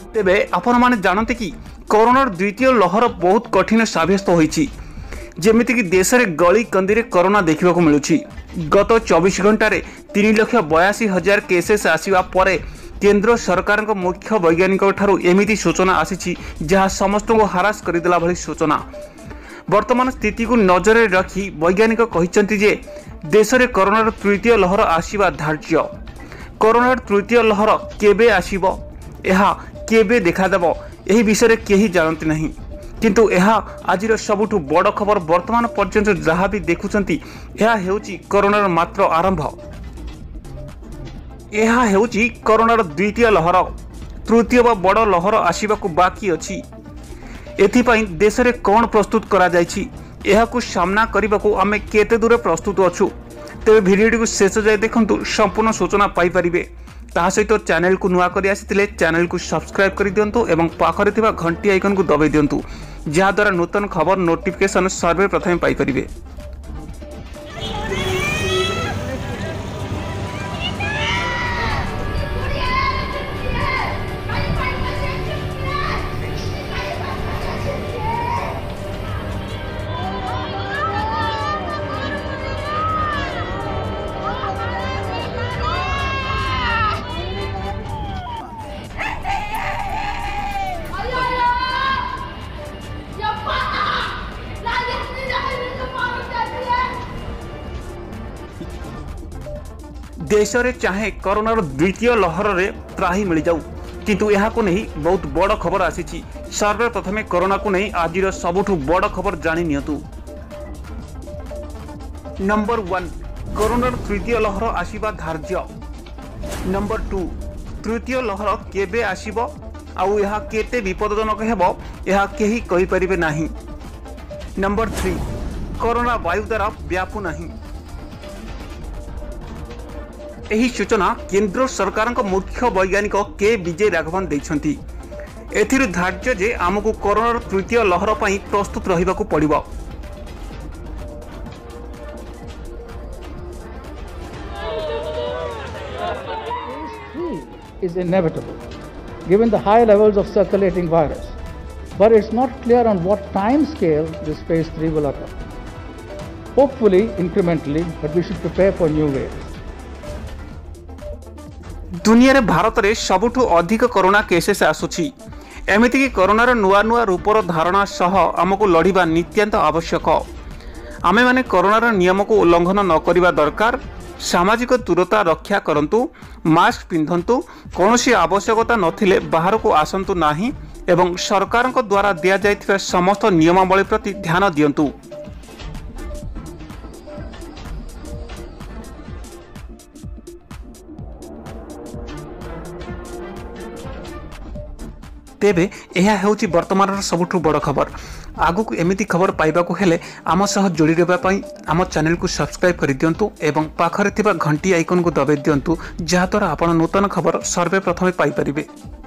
तेबे आपण माने जानते कि कोरोनार द्वितीय लहर बहुत कठिन साब्यस्त होईछि। जेमिति कि देश में गली कंदी रे कोरोना देखा मिलूँ। गत 24 घंटे 3,82,000 केसेस आसवा पर केंद्र सरकार मुख्य वैज्ञानिक ठारू एमिति सूचना आसी जहाँ समस्त को हारास करदेला भली सूचना। वर्तमान स्थिति को नजर में रखी वैज्ञानिक कहते जे देश में कोरोनार तृतीय लहर आसवा धार्य। कोरोनार तृतीय लहर केबे आसीबो एहा केबे देखादेव यही विषय केही जानती नहीं, किंतु यह आज सबुठु बड़ खबर। वर्तमान पर्यंत जहाँ भी देखुंती यह हेउची कोरोनार मात्र आरंभ। यह हेउची कोरोनार द्वितीय लहर। तृतीय व बड़ लहर आसवाक बाकी अछि। एथिपाई देश में कौन प्रस्तुत करा जायछि एहाकु सामना करबाकू आमे केते दूर प्रस्तुत अछु। तेरे भिडियो को शेष जाए देखंतु संपूर्ण सूचना पाई परिबे। ता सहित चैनल को नुआ करी आसिथिले चैनल को सब्सक्राइब कर दियंतु एवं पाखरे थिबा घंटी आइकन को दबाई दियंतु, जहाँ द्वारा नूतन खबर नोटिफिकेशन सर्वे प्रथम पाई परिबे। देश में चाहे कोरोनार द्वितीय लहर रे त्राही मिल जाऊ, किंतु यह को नहीं बहुत बड़ खबर आसी। सर्वे प्रथमे कोरोना को नहीं आज सबुठु बड़ खबर जानी नियतु। नंबर 1 कोरोनार तृतीय लहर आसीबा धार्य। नंबर 2 तृतीय लहर केबे आसीबो आउ यह केते विपदजनक हेबो यह केही कहि परिबे नाही। नंबर 3 कोरोना वायु द्वारा व्यापू नहीं। यही सूचना केंद्र सरकार मुख्य वैज्ञानिक के विजय राघवन देइछंती। एथिरु धार्य जे आमको कोरोनार तृतीय लहर पई प्रस्तुत रहिबाकू पड़िबो। Is inevitable given the high levels of circulating virus, but it's not clear on what time scale this phase 3 will occur. Hopefully incrementally, but we should prepare for new waves. दुनिया रे भारत रे सबुठु अधिक कोरोना केसेस आसुछि। एमिति कि कोरोनार नुआ नुआ रूपर धारणा सह आमको लड़िबा नित्यांत आवश्यक। आमे माने कोरोनार नियम को उल्लंघन न करिबा दरकार। सामाजिक दूरता रक्षा करंतु, मास्क पिंधंतु, कौनसी आवश्यकता नथिले बाहर को आसंतु नाही एवं सरकार द्वारा दिया जाइथिबा समस्त नियमावली प्रति ध्यान दियंतु। तेबे यह हेउची वर्तमान सबुठु बड़ खबर। आगु को एमिति खबर पाइबाकू हेले आम सह जोड़ी रहबा पई आम चैनल को सब्सक्राइब कर दियंतु एवं पाखरे थिबा घंटी आइकन को दबाई दियंतु, जहाँ द्वारा आपण नूतन खबर सर्वे प्रथमे पाई परिबे।